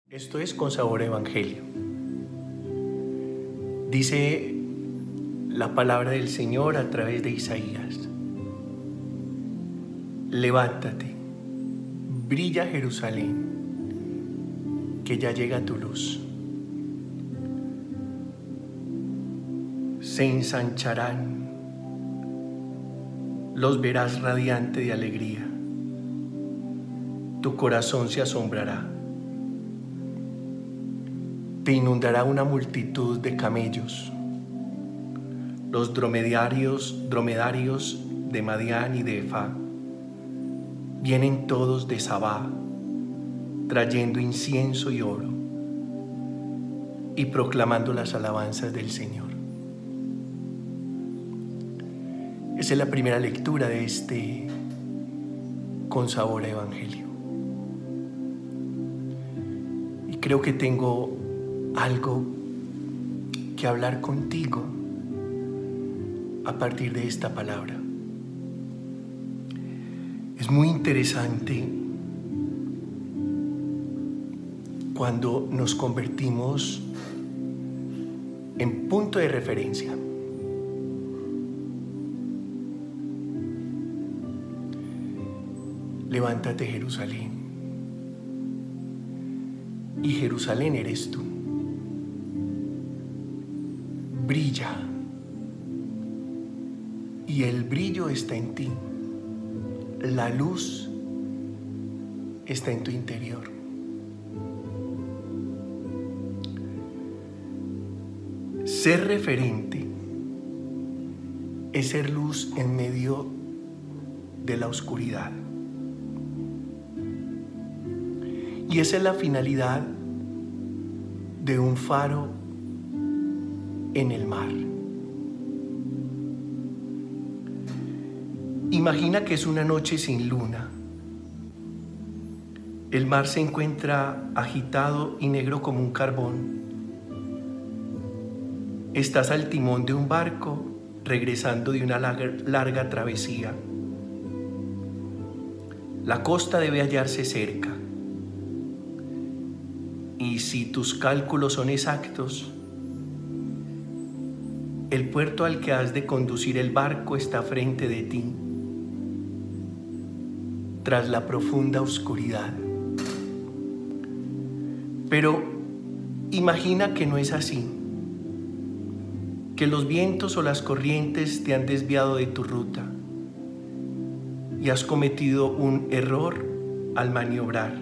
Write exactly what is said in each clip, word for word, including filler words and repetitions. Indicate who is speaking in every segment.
Speaker 1: Esto es Con Sabor a Evangelio. Dice la palabra del Señor a través de Isaías: levántate, brilla Jerusalén, que ya llega tu luz. Se ensancharán, los verás radiante de alegría, tu corazón se asombrará. Te inundará una multitud de camellos. Los dromedarios, dromedarios de Madián y de Efá vienen todos de Sabá, trayendo incienso y oro y proclamando las alabanzas del Señor. Esa es la primera lectura de este Con Sabor a Evangelio. Y creo que tengo algo que hablar contigo a partir de esta palabra. Es muy interesante cuando nos convertimos en punto de referencia. Levántate, Jerusalén, y Jerusalén eres tú. Brilla, y el brillo está en ti, la luz está en tu interior. Ser referente es ser luz en medio de la oscuridad. Y esa es la finalidad de un faro en el mar. Imagina que es una noche sin luna. El mar se encuentra agitado y negro como un carbón. Estás al timón de un barco regresando de una larga, larga travesía. La costa debe hallarse cerca. Y si tus cálculos son exactos, el puerto al que has de conducir el barco está frente de ti, tras la profunda oscuridad. Pero imagina que no es así, que los vientos o las corrientes te han desviado de tu ruta y has cometido un error al maniobrar.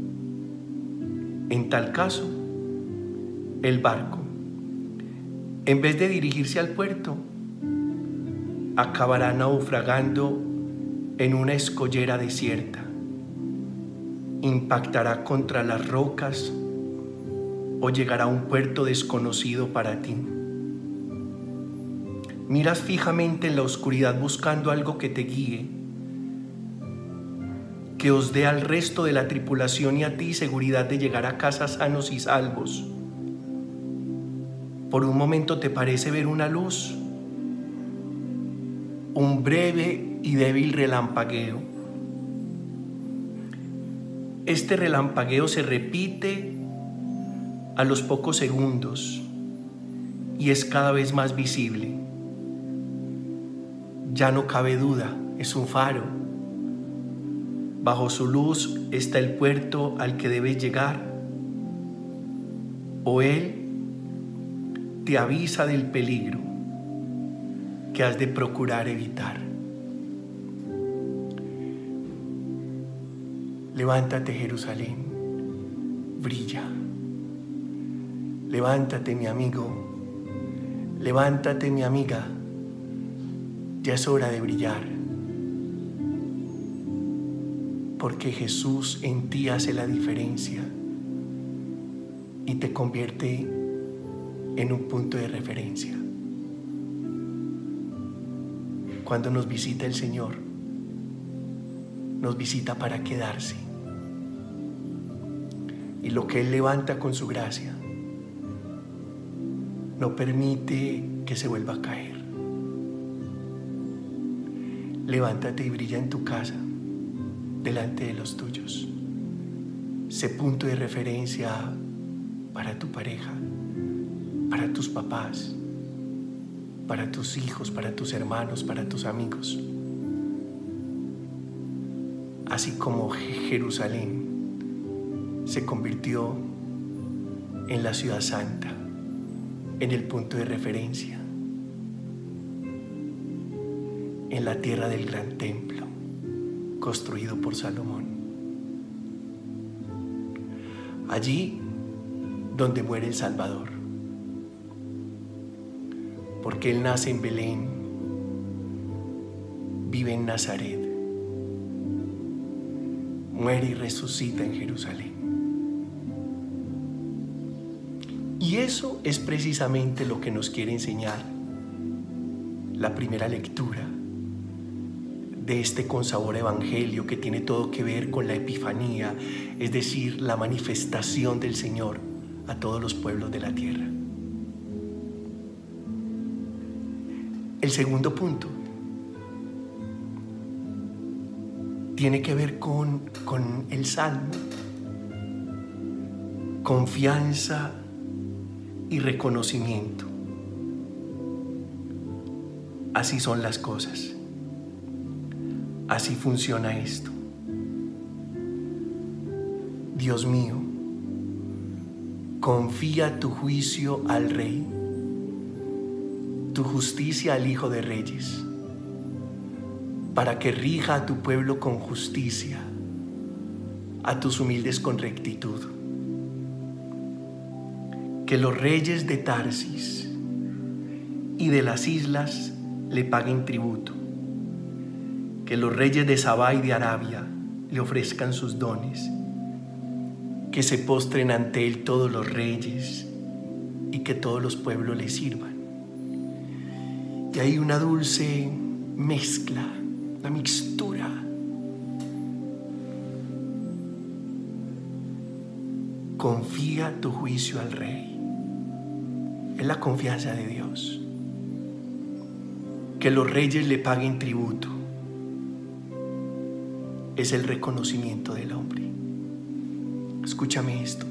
Speaker 1: En tal caso, el barco, en vez de dirigirse al puerto, acabará naufragando en una escollera desierta, impactará contra las rocas o llegará a un puerto desconocido para ti. Miras fijamente en la oscuridad buscando algo que te guíe, que os dé al resto de la tripulación y a ti seguridad de llegar a casa sanos y salvos. Por un momento te parece ver una luz, un breve y débil relampagueo. Este relampagueo se repite a los pocos segundos y es cada vez más visible. Ya no cabe duda, es un faro. Bajo su luz está el puerto al que debes llegar, o él te avisa del peligro que has de procurar evitar. Levántate, Jerusalén, brilla. Levántate, mi amigo, levántate, mi amiga, ya es hora de brillar. Porque Jesús en ti hace la diferencia y te convierte en un punto de referencia. Cuando nos visita el Señor, nos visita para quedarse. Y lo que Él levanta con su gracia, no permite que se vuelva a caer. Levántate y brilla en tu casa, delante de los tuyos. sé punto de referencia para tu pareja, para tus papás, para tus hijos, para tus hermanos, para tus amigos. Así como Jerusalén se convirtió en la ciudad santa, en el punto de referencia, en la tierra del gran templo construido por Salomón. Allí donde muere el Salvador, porque Él nace en Belén, vive en Nazaret, muere y resucita en Jerusalén. Y eso es precisamente lo que nos quiere enseñar la primera lectura de este consabor evangelio, que tiene todo que ver con la epifanía, es decir, la manifestación del Señor a todos los pueblos de la tierra. El segundo punto tiene que ver con, con el Salmo. Confianza y reconocimiento. Así son las cosas. Así funciona esto. Dios mío, confía tu juicio al Rey, tu justicia al Hijo de Reyes, para que rija a tu pueblo con justicia, a tus humildes con rectitud. Que los reyes de Tarsis y de las islas le paguen tributo. Que los reyes de Sabá y de Arabia le ofrezcan sus dones. Que se postren ante él todos los reyes y que todos los pueblos le sirvan. Y hay una dulce mezcla, una mixtura. Confía tu juicio al Rey. Es la confianza de Dios. Que los reyes le paguen tributo. Es el reconocimiento del hombre. Escúchame esto.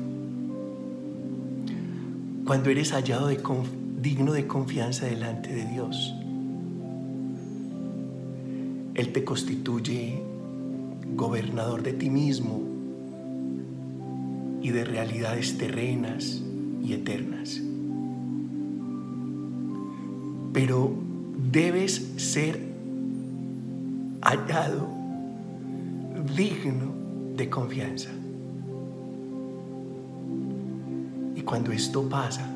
Speaker 1: Cuando eres hallado de conf- digno de confianza delante de Dios, Él te constituye gobernador de ti mismo y de realidades terrenas y eternas. Pero debes ser hallado digno de confianza. Y cuando esto pasa,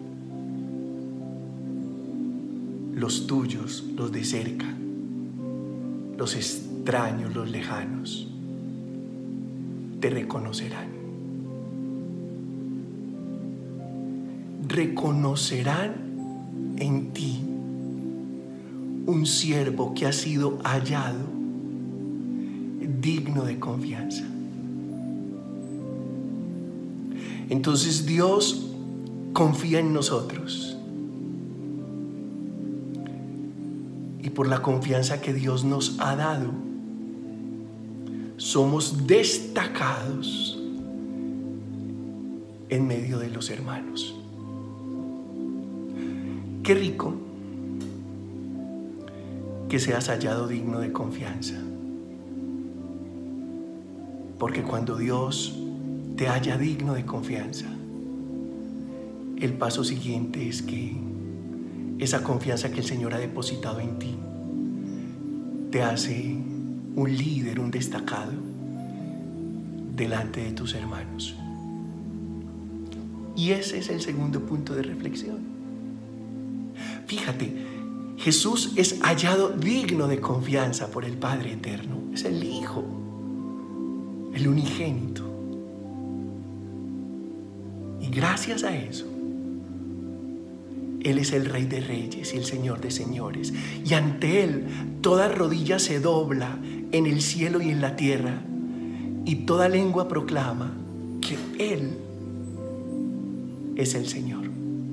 Speaker 1: los tuyos, los de cerca, los extraños, los lejanos, te reconocerán. Reconocerán en ti un siervo que ha sido hallado digno de confianza. Entonces Dios confía en nosotros. Y por la confianza que Dios nos ha dado, somos destacados en medio de los hermanos. Qué rico que seas hallado digno de confianza. Porque cuando Dios te halla digno de confianza, el paso siguiente es que esa confianza que el Señor ha depositado en ti te hace un líder, un destacado delante de tus hermanos. Y ese es el segundo punto de reflexión. Fíjate, Jesús es hallado digno de confianza por el Padre Eterno. Es el Hijo, el unigénito. Y gracias a eso, Él es el Rey de Reyes y el Señor de Señores. Y ante Él toda rodilla se dobla en el cielo y en la tierra. Y toda lengua proclama que Él es el Señor.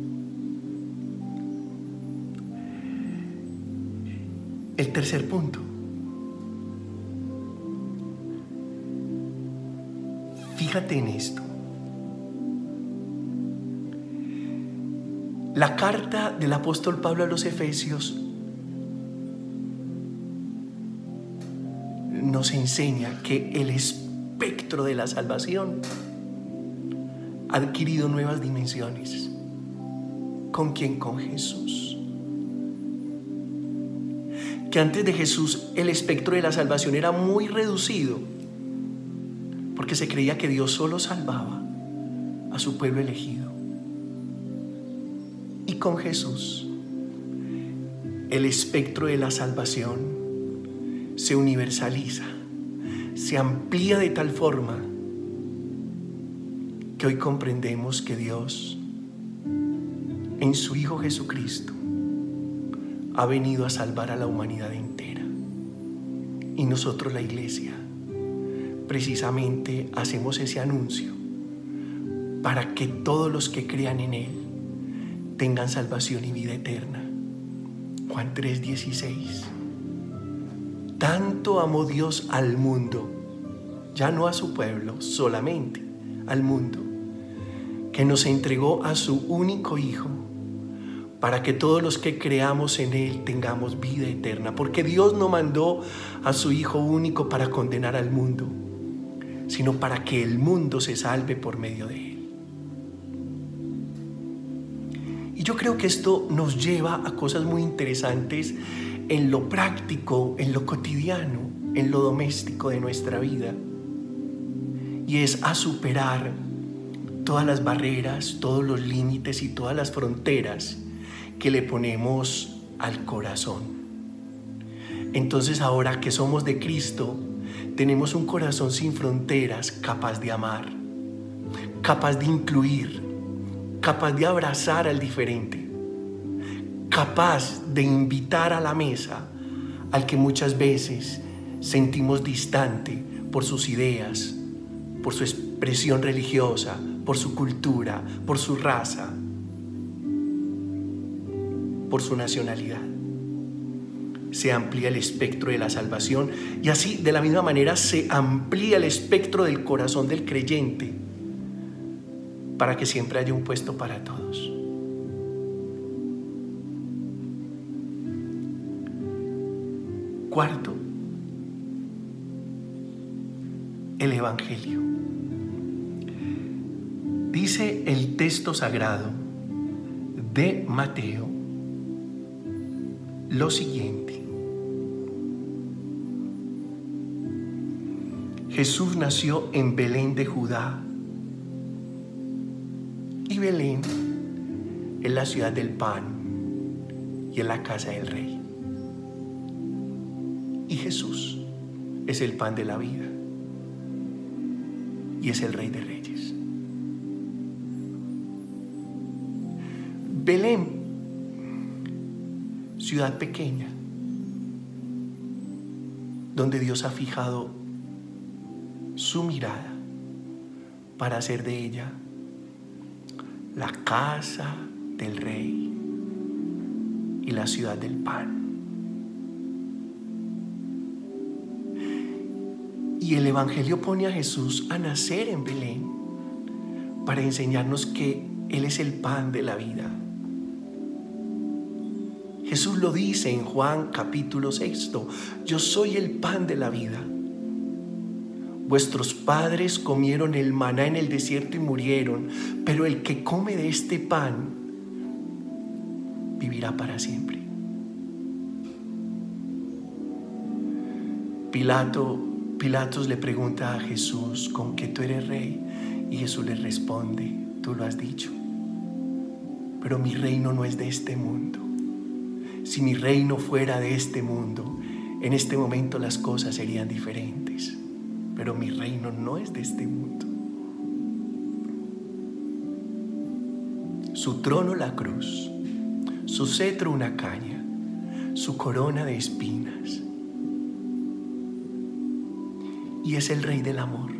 Speaker 1: El tercer punto. fíjate en esto. La carta del apóstol Pablo a los Efesios nos enseña que el espectro de la salvación ha adquirido nuevas dimensiones. ¿Con quién? Con Jesús. Que antes de Jesús el espectro de la salvación era muy reducido, porque se creía que Dios solo salvaba a su pueblo elegido. Y con Jesús el espectro de la salvación se universaliza, se amplía de tal forma que hoy comprendemos que Dios, en su Hijo Jesucristo, ha venido a salvar a la humanidad entera. Y nosotros, la Iglesia, precisamente hacemos ese anuncio para que todos los que crean en Él tengan salvación y vida eterna. Juan tres dieciséis. Tanto amó Dios al mundo, ya no a su pueblo solamente, al mundo, que nos entregó a su único Hijo, para que todos los que creamos en Él tengamos vida eterna. Porque Dios no mandó a su Hijo único para condenar al mundo, sino para que el mundo se salve por medio de Él. Y yo creo que esto nos lleva a cosas muy interesantes en lo práctico, en lo cotidiano, en lo doméstico de nuestra vida. Y es a superar todas las barreras, todos los límites y todas las fronteras que le ponemos al corazón. Entonces, ahora que somos de Cristo, tenemos un corazón sin fronteras, capaz de amar, capaz de incluir, capaz de abrazar al diferente, capaz de invitar a la mesa al que muchas veces sentimos distante por sus ideas, por su expresión religiosa, por su cultura, por su raza, por su nacionalidad. Se amplía el espectro de la salvación y así, de la misma manera, se amplía el espectro del corazón del creyente para que siempre haya un puesto para todos. Cuarto, el Evangelio. Dice el texto sagrado de Mateo lo siguiente: Jesús nació en Belén de Judá, y Belén es la ciudad del pan y es la casa del rey. Y Jesús es el pan de la vida y es el Rey de Reyes. Belén, ciudad pequeña, donde Dios ha fijado su mirada para hacer de ella la casa del Rey y la ciudad del pan. Y el Evangelio pone a Jesús a nacer en Belén para enseñarnos que Él es el pan de la vida. Jesús lo dice en Juan capítulo sexto: yo soy el pan de la vida. Vuestros padres comieron el maná en el desierto y murieron, pero el que come de este pan vivirá para siempre. Pilato Pilatos le pregunta a Jesús: ¿con qué tú eres rey? Y Jesús le responde: tú lo has dicho, pero mi reino no es de este mundo. Si mi reino fuera de este mundo, en este momento las cosas serían diferentes, pero mi reino no es de este mundo. Su trono la cruz, su cetro una caña, su corona de espinas. Y es el Rey del amor,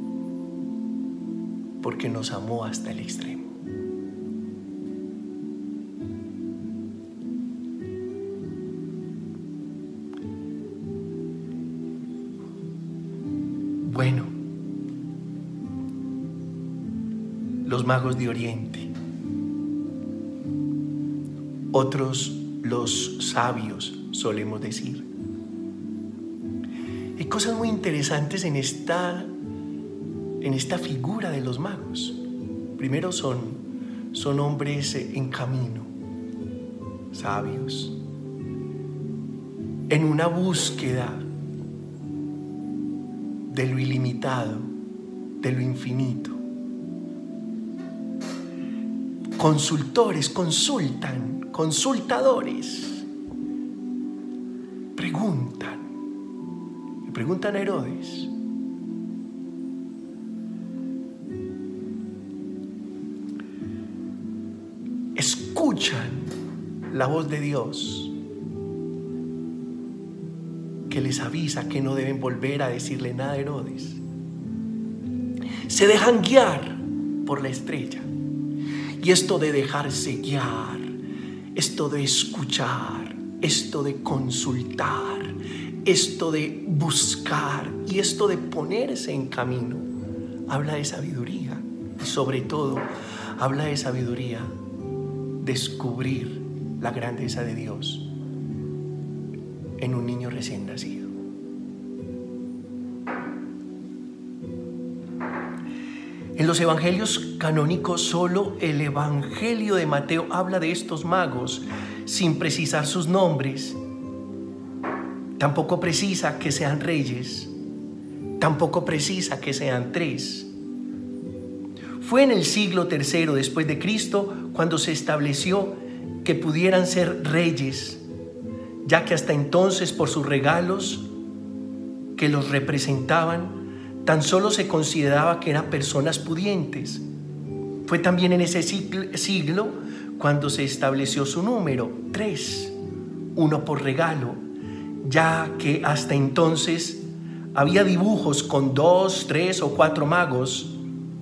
Speaker 1: porque nos amó hasta el extremo. Bueno, los magos de Oriente, otros los sabios, solemos decir. Hay cosas muy interesantes en esta, en esta figura de los magos. Primero son, son hombres en camino, sabios, en una búsqueda de lo ilimitado, de lo infinito. Consultores, consultan, consultadores, preguntan, le preguntan a Herodes. Escuchan la voz de Dios que les avisa que no deben volver a decirle nada a Herodes. Se dejan guiar por la estrella. Y esto de dejarse guiar, esto de escuchar, esto de consultar, esto de buscar y esto de ponerse en camino, habla de sabiduría. Y sobre todo, habla de sabiduría, descubrir la grandeza de Dios en un niño recién nacido. En los evangelios canónicos, solo el evangelio de Mateo habla de estos magos sin precisar sus nombres. Tampoco precisa que sean reyes, tampoco precisa que sean tres. Fue en el siglo tercero después de Cristo cuando se estableció que pudieran ser reyes, ya que hasta entonces, por sus regalos que los representaban, tan solo se consideraba que eran personas pudientes. Fue también en ese siglo cuando se estableció su número, tres, uno por regalo, ya que hasta entonces había dibujos con dos, tres o cuatro magos.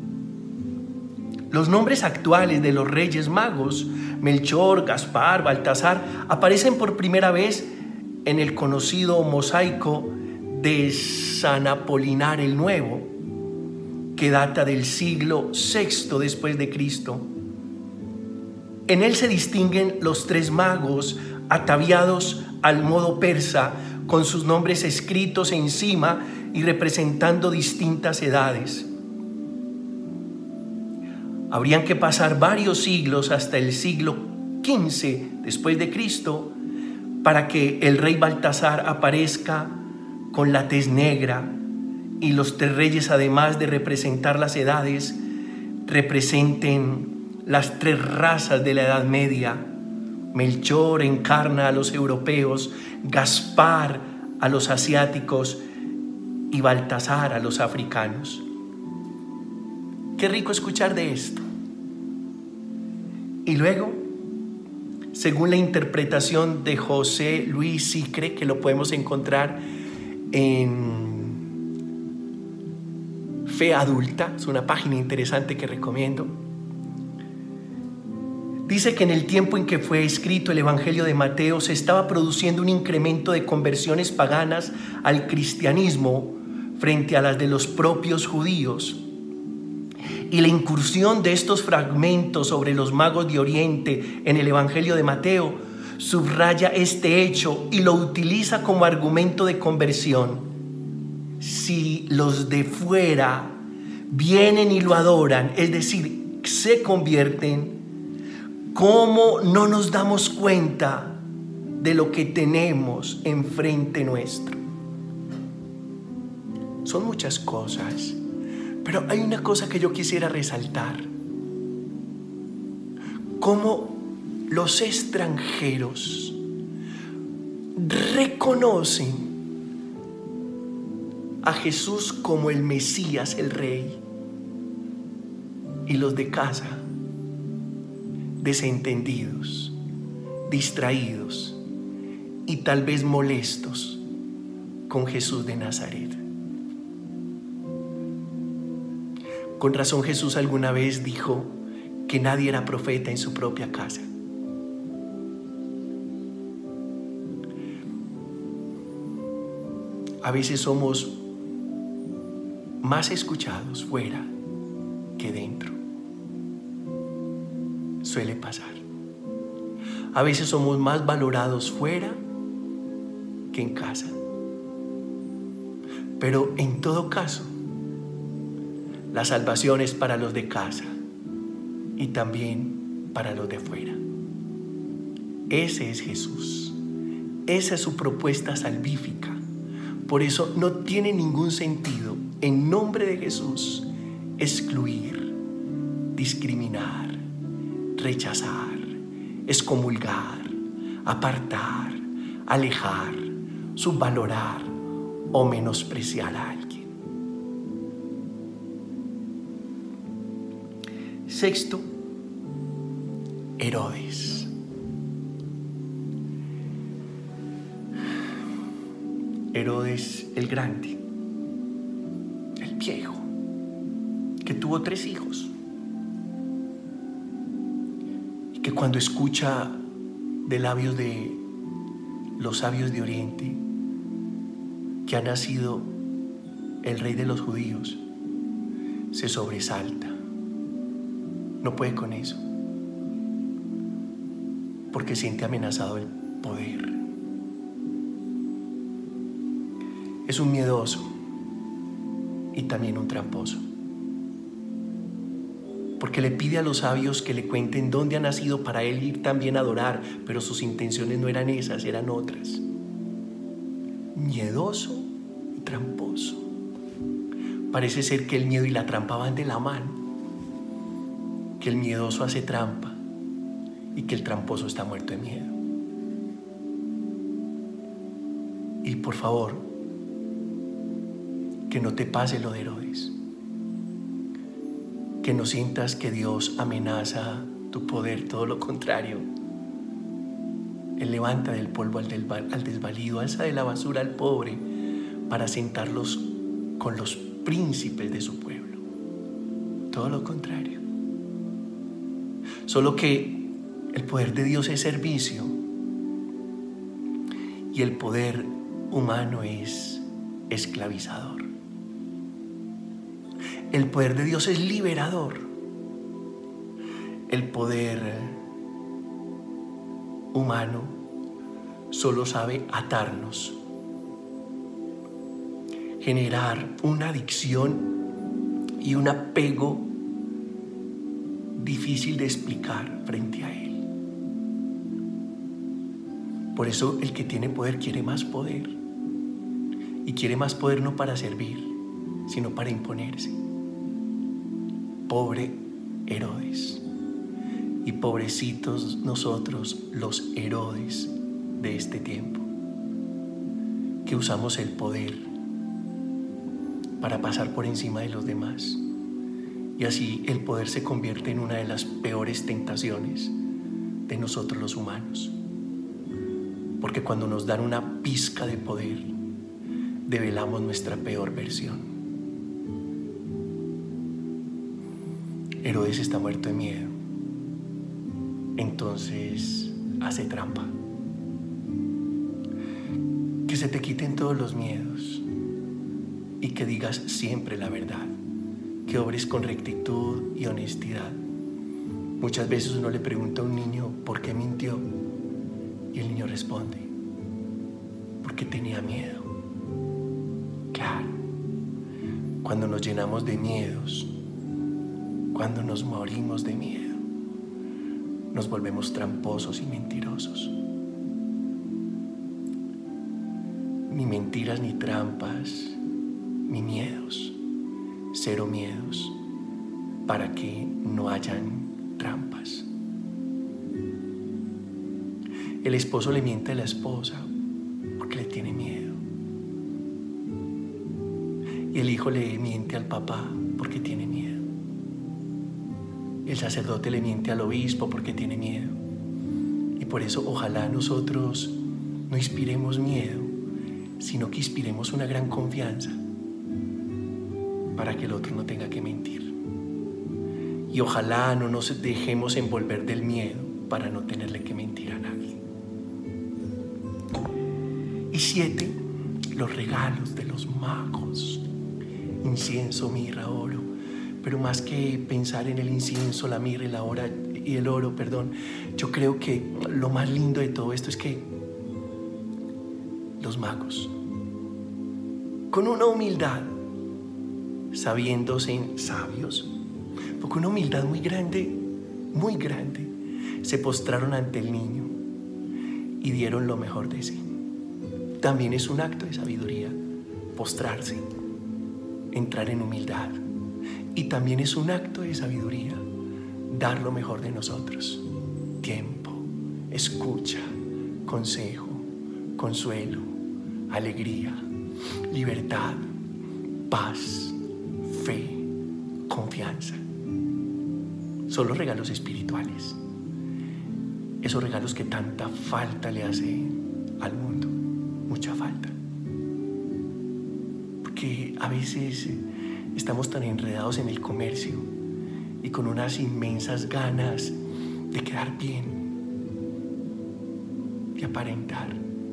Speaker 1: Los nombres actuales de los reyes magos, Melchor, Gaspar, Baltasar, aparecen por primera vez en el conocido mosaico de San Apolinar el Nuevo, que data del siglo sexto después de Cristo. En él se distinguen los tres magos ataviados al modo persa, con sus nombres escritos encima y representando distintas edades. Habrían que pasar varios siglos hasta el siglo quince después de Cristo para que el rey Baltasar aparezca con la tez negra, y los tres reyes, además de representar las edades, representen las tres razas de la Edad Media. Melchor encarna a los europeos, Gaspar a los asiáticos y Baltasar a los africanos. Qué rico escuchar de esto. Y luego, según la interpretación de José Luis Sicre, que lo podemos encontrar en Fe Adulta, es una página interesante que recomiendo, dice que en el tiempo en que fue escrito el Evangelio de Mateo se estaba produciendo un incremento de conversiones paganas al cristianismo frente a las de los propios judíos. Y la incursión de estos fragmentos sobre los magos de Oriente en el Evangelio de Mateo subraya este hecho y lo utiliza como argumento de conversión. Si los de fuera vienen y lo adoran, es decir, se convierten, ¿cómo no nos damos cuenta de lo que tenemos enfrente nuestro? Son muchas cosas, pero hay una cosa que yo quisiera resaltar. Cómo los extranjeros reconocen a Jesús como el Mesías, el Rey, y los de casa, desentendidos, distraídos y tal vez molestos con Jesús de Nazaret. Con razón Jesús alguna vez dijo que nadie era profeta en su propia casa. A veces somos más escuchados fuera que dentro. suele pasar. A veces somos más valorados fuera que en casa. Pero en todo caso, la salvación es para los de casa y también para los de fuera. Ese es Jesús. Esa es su propuesta salvífica. Por eso no tiene ningún sentido, en nombre de Jesús, excluir, discriminar, rechazar, excomulgar, apartar, alejar, subvalorar o menospreciar a alguien. Sexto, Herodes. Herodes el Grande, el viejo, que tuvo tres hijos y que cuando escucha de labios de los sabios de Oriente que ha nacido el rey de los judíos, se sobresalta. No puede con eso, porque siente amenazado el poder. Es un miedoso y también un tramposo, porque le pide a los sabios que le cuenten dónde ha nacido para él ir también a adorar, pero sus intenciones no eran esas, eran otras. Miedoso y tramposo. Parece ser que el miedo y la trampa van de la mano, que el miedoso hace trampa y que el tramposo está muerto de miedo. Y por favor, que no te pase lo de Herodes, que no sientas que Dios amenaza tu poder, todo lo contrario. Él levanta del polvo al desvalido, alza de la basura al pobre para sentarlos con los príncipes de su pueblo. Todo lo contrario. Solo que el poder de Dios es servicio y el poder humano es esclavizador. El poder de Dios es liberador. El poder humano solo sabe atarnos, generar una adicción y un apego difícil de explicar frente a él. Por eso el que tiene poder quiere más poder, y quiere más poder no para servir, sino para imponerse. Pobre Herodes, y pobrecitos nosotros, los Herodes de este tiempo, que usamos el poder para pasar por encima de los demás, y así el poder se convierte en una de las peores tentaciones de nosotros los humanos, porque cuando nos dan una pizca de poder, develamos nuestra peor versión. Herodes está muerto de miedo, entonces hace trampa. Que se te quiten todos los miedos y que digas siempre la verdad, que obres con rectitud y honestidad. Muchas veces uno le pregunta a un niño por qué mintió y el niño responde: porque tenía miedo. Claro, cuando nos llenamos de miedos, cuando nos morimos de miedo, nos volvemos tramposos y mentirosos. Ni mentiras ni trampas, ni miedos, cero miedos, para que no hayan trampas. El esposo le miente a la esposa porque le tiene miedo. Y el hijo le miente al papá porque tiene miedo. El sacerdote le miente al obispo porque tiene miedo. Y por eso ojalá nosotros no inspiremos miedo, sino que inspiremos una gran confianza para que el otro no tenga que mentir. Y ojalá no nos dejemos envolver del miedo para no tenerle que mentir a nadie. Y siete, los regalos de los magos: incienso, mirra, oro. Pero más que pensar en el incienso, la mirra y la, hora, y el oro, perdón. Yo creo que lo más lindo de todo esto es que los magos, con una humildad, sabiéndose sabios, con una humildad muy grande, muy grande, se postraron ante el niño y dieron lo mejor de sí. También es un acto de sabiduría postrarse, entrar en humildad. Y también es un acto de sabiduría dar lo mejor de nosotros. Tiempo, escucha, consejo, consuelo, alegría, libertad, paz, fe, confianza. Son los regalos espirituales. Esos regalos que tanta falta le hace al mundo. Mucha falta. Porque a veces estamos tan enredados en el comercio y con unas inmensas ganas de quedar bien, de aparentar.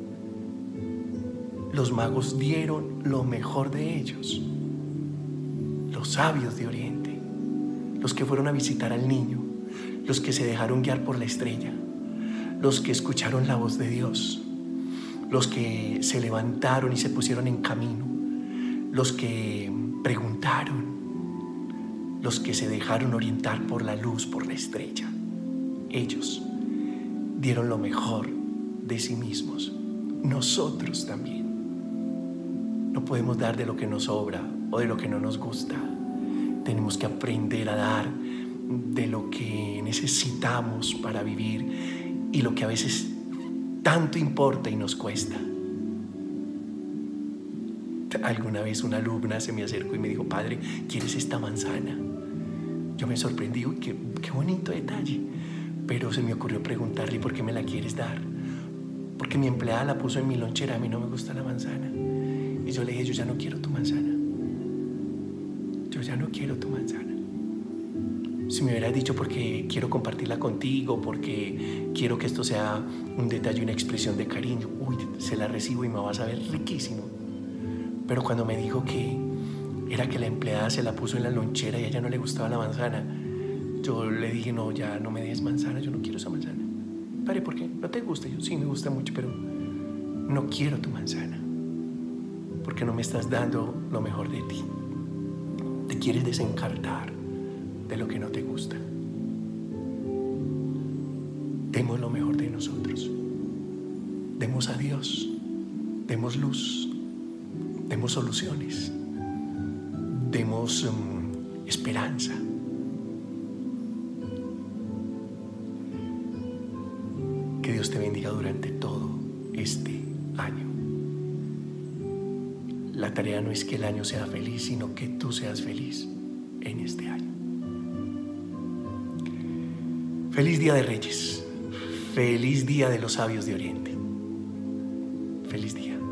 Speaker 1: Los magos dieron lo mejor de ellos. Los sabios de Oriente, los que fueron a visitar al niño, los que se dejaron guiar por la estrella, los que escucharon la voz de Dios, los que se levantaron y se pusieron en camino, los que preguntaron, los que se dejaron orientar por la luz, por la estrella. Ellos dieron lo mejor de sí mismos. Nosotros también. No podemos dar de lo que nos sobra o de lo que no nos gusta. Tenemos que aprender a dar de lo que necesitamos para vivir y lo que a veces tanto importa y nos cuesta. Alguna vez una alumna se me acercó y me dijo: padre, ¿quieres esta manzana? Yo me sorprendí, uy, qué, qué bonito detalle. Pero se me ocurrió preguntarle: ¿por qué me la quieres dar? Porque mi empleada la puso en mi lonchera, a mí no me gusta la manzana. Y yo le dije: yo ya no quiero tu manzana. Yo ya no quiero tu manzana. Si me hubieras dicho porque quiero compartirla contigo, porque quiero que esto sea un detalle, una expresión de cariño, uy, se la recibo y me va a saber riquísimo. Pero cuando me dijo que era que la empleada se la puso en la lonchera y a ella no le gustaba la manzana, yo le dije: no, ya no me des manzana, yo no quiero esa manzana. Padre, ¿por qué? ¿No te gusta? Yo: sí, me gusta mucho, pero no quiero tu manzana, porque no me estás dando lo mejor de ti. Te quieres desencartar de lo que no te gusta. Demos lo mejor de nosotros. Demos a Dios, demos luz, demos soluciones, demos um, esperanza. Que Dios te bendiga durante todo este año. La tarea no es que el año sea feliz, sino que tú seas feliz en este año. Feliz Día de Reyes. Feliz Día de los Sabios de Oriente. Feliz día.